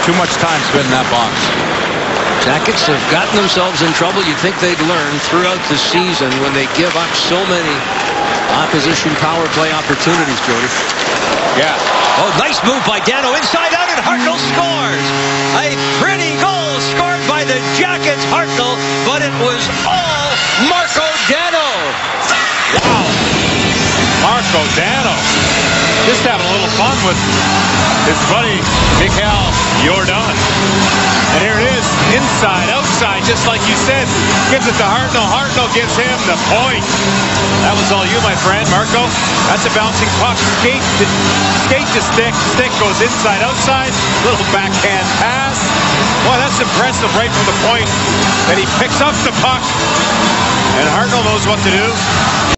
Too much time spent in that box. Jackets have gotten themselves in trouble. You'd think they'd learn throughout the season when they give up so many opposition power play opportunities, Jody. Yeah. Oh, nice move by Dano. Inside out, and Hartnell scores. A pretty goal scored by the Jackets, Hartnell, but it was all Marco Dano. Wow. Marco Dano just having a little fun with his buddy Mikhail Jordan. And here it is, inside, outside, just like you said. Gives it to Hartnell. Hartnell gives him the point. That was all you, my friend. Marco, that's a bouncing puck. Skate to stick. Stick goes inside, outside. Little backhand pass. Boy, that's impressive right from the point. Then he picks up the puck. And Hartnell knows what to do.